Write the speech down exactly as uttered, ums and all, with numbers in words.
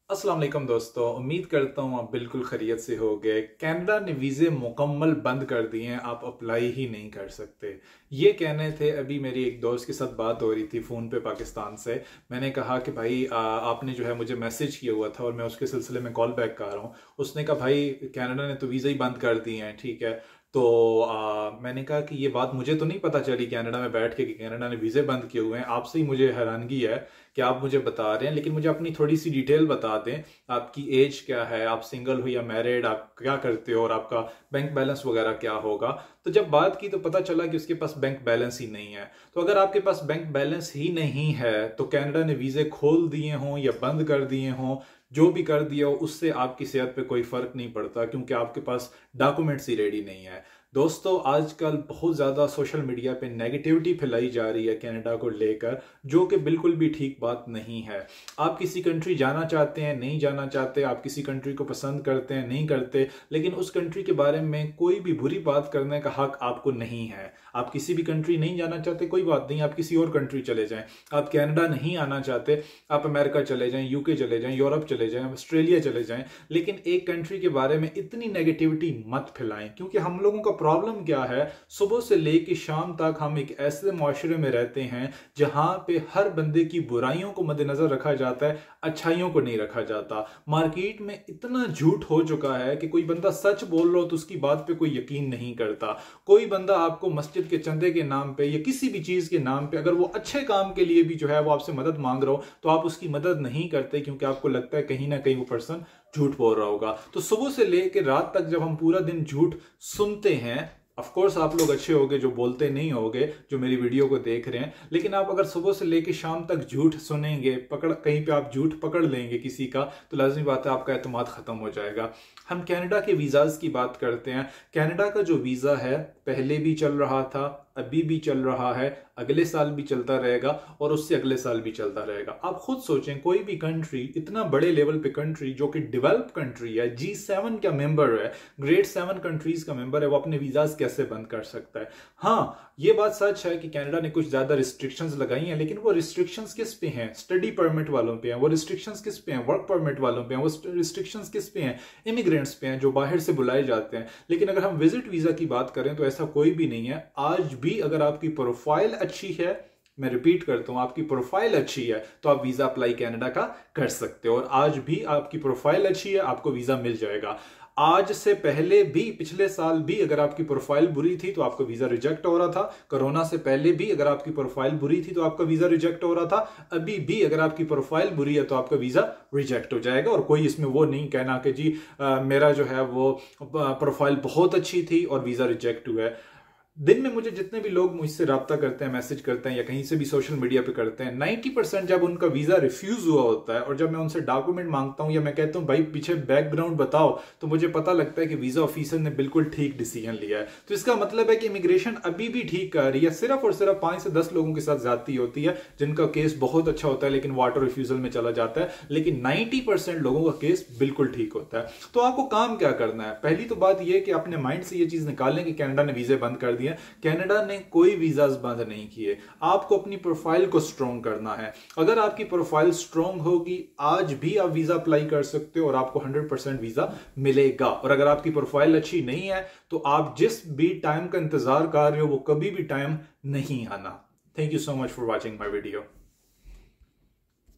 अस्सलाम वालेकुम दोस्तों, उम्मीद करता हूँ आप बिल्कुल खैरियत से होंगे। कनाडा ने वीज़े मुकम्मल बंद कर दिए हैं, आप अप्लाई ही नहीं कर सकते। ये कहने थे, अभी मेरी एक दोस्त के साथ बात हो रही थी फ़ोन पे पाकिस्तान से। मैंने कहा कि भाई आ, आपने जो है मुझे मैसेज किया हुआ था और मैं उसके सिलसिले में कॉल बैक कर रहा हूँ। उसने कहा भाई कनाडा ने तो वीज़ा ही बंद कर दिए हैं, ठीक है। तो आ, मैंने कहा कि ये बात मुझे तो नहीं पता चली कनाडा में बैठ के कि कनाडा ने वीज़े बंद किए हुए हैं। आपसे ही मुझे हैरानगी है कि आप मुझे बता रहे हैं, लेकिन मुझे अपनी थोड़ी सी डिटेल बता दें। आपकी एज क्या है, आप सिंगल हो या मैरिड, आप क्या करते हो और आपका बैंक बैलेंस वगैरह क्या होगा। तो जब बात की तो पता चला कि उसके पास बैंक बैलेंस ही नहीं है। तो अगर आपके पास बैंक बैलेंस ही नहीं है तो कनाडा ने वीज़े खोल दिए हों या बंद कर दिए हों, जो भी कर दिया हो, उससे आपकी सेहत पे कोई फर्क नहीं पड़ता, क्योंकि आपके पास डॉक्यूमेंट्स ही रेडी नहीं है। दोस्तों, आजकल बहुत ज़्यादा सोशल मीडिया पे नेगेटिविटी फैलाई जा रही है कनाडा को लेकर, जो कि बिल्कुल भी ठीक बात नहीं है। आप किसी कंट्री जाना चाहते हैं, नहीं जाना चाहते, आप किसी कंट्री को पसंद करते हैं, नहीं करते, लेकिन उस कंट्री के बारे में कोई भी बुरी बात करने का हक आपको नहीं है। आप किसी भी कंट्री नहीं जाना चाहते, कोई बात नहीं, आप किसी और कंट्री चले जाएं। आप कनाडा नहीं आना चाहते, आप अमेरिका चले जाएं, यूके चले जाएं, यूरोप चले जाएं, ऑस्ट्रेलिया चले जाएं, लेकिन एक कंट्री के बारे में इतनी नेगेटिविटी मत फैलाएं। क्योंकि हम लोगों का प्रॉब्लम क्या है, सुबह से लेकर शाम तक हम एक ऐसे मुआशरे में रहते हैं जहां पे हर बंदे की बुराइयों को मद्देनजर रखा जाता है, अच्छाइयों को नहीं रखा जाता। मार्केट में इतना झूठ हो चुका है कि कोई बंदा सच बोल रहा हो तो उसकी बात पे कोई यकीन नहीं करता। कोई बंदा आपको मस्जिद के चंदे के नाम पे या किसी भी चीज के नाम पे, अगर वो अच्छे काम के लिए भी जो है वो आपसे मदद मांग रहा हो, तो आप उसकी मदद नहीं करते, क्योंकि आपको लगता है कहीं ना कहीं वो पर्सन झूठ बोल रहा होगा। तो सुबह से लेकर रात तक जब हम पूरा दिन झूठ सुनते हैं, ऑफ कोर्स आप लोग अच्छे होगे जो बोलते नहीं होगे, जो मेरी वीडियो को देख रहे हैं, लेकिन आप अगर सुबह से लेकर शाम तक झूठ सुनेंगे, पकड़ कहीं पे आप झूठ पकड़ लेंगे किसी का, तो लाजमी बात है आपका एतमाद खत्म हो जाएगा। हम कनाडा के वीज़ाज की बात करते हैं। कनाडा का जो वीज़ा है पहले भी चल रहा था, अभी भी चल रहा है, अगले साल भी चलता रहेगा और उससे अगले साल भी चलता रहेगा। आप खुद सोचें, कोई भी कंट्री, इतना बड़े लेवल पे कंट्री जो कि डेवलप कंट्री है, जी सेवन का मेंबर है, ग्रेट सेवन कंट्रीज का मेंबर है, वो अपने वीजाज कैसे बंद कर सकता है। हाँ, ये बात सच है कि कनाडा ने कुछ ज्यादा रिस्ट्रिक्शंस लगाई हैं, लेकिन वो रिस्ट्रिक्शंस किस पे हैं? स्टडी परमिट वालों पे हैं। वो रिस्ट्रिक्शंस किस पे हैं? वर्क परमिट वालों पे हैं। वो रिस्ट्रिक्शंस किस पे हैं? इमिग्रेंट्स पे हैं, जो बाहर से बुलाए जाते हैं। लेकिन अगर हम विजिट वीजा की बात करें तो ऐसा कोई भी नहीं है। आज भी अगर आपकी प्रोफाइल अच्छी है, मैं रिपीट करता हूं, आपकी प्रोफाइल अच्छी है तो आप वीजा अप्लाई कनाडा का कर सकते हो, और आज भी आपकी प्रोफाइल अच्छी है, आपको वीजा मिल जाएगा। आज से पहले भी, पिछले साल भी अगर आपकी प्रोफाइल बुरी थी तो आपका वीजा रिजेक्ट हो रहा था। कोरोना से पहले भी अगर आपकी प्रोफाइल बुरी थी तो आपका वीजा रिजेक्ट हो रहा था। अभी भी अगर आपकी प्रोफाइल बुरी है तो आपका वीजा रिजेक्ट हो जाएगा। और कोई इसमें वो नहीं कहना कि जी आ, मेरा जो है वो प्रोफाइल बहुत अच्छी थी और वीजा रिजेक्ट हुआ है। दिन में मुझे जितने भी लोग मुझसे रब्ता करते हैं, मैसेज करते हैं या कहीं से भी सोशल मीडिया पे करते हैं, नाइन्टी परसेंट जब उनका वीजा रिफ्यूज हुआ होता है और जब मैं उनसे डॉक्यूमेंट मांगता हूं या मैं कहता हूं भाई पीछे बैकग्राउंड बताओ, तो मुझे पता लगता है कि वीजा ऑफिसर ने बिल्कुल ठीक डिसीजन लिया है। तो इसका मतलब है कि इमिग्रेशन अभी भी ठीक कर रही है। सिर्फ और सिर्फ पांच से दस लोगों के साथ ज्यादती होती है जिनका केस बहुत अच्छा होता है लेकिन वाटर रिफ्यूजल में चला जाता है, लेकिन नाइन्टी परसेंट लोगों का केस बिल्कुल ठीक होता है। तो आपको काम क्या करना है? पहली तो बात यह कि अपने माइंड से यह चीज निकालें कि कनाडा ने वीजे बंद कर दिए। कनाडा ने कोई वीजाज बंद नहीं किए। आपको अपनी प्रोफाइल को स्ट्रॉन्ग करना है। अगर आपकी प्रोफाइल स्ट्रॉन्ग होगी, आज भी आप वीजा अप्लाई कर सकते हो और आपको हंड्रेड परसेंट वीजा मिलेगा। और अगर आपकी प्रोफाइल अच्छी नहीं है तो आप जिस भी टाइम का इंतजार कर रहे हो वो कभी भी टाइम नहीं आना। Thank you so much for watching my video.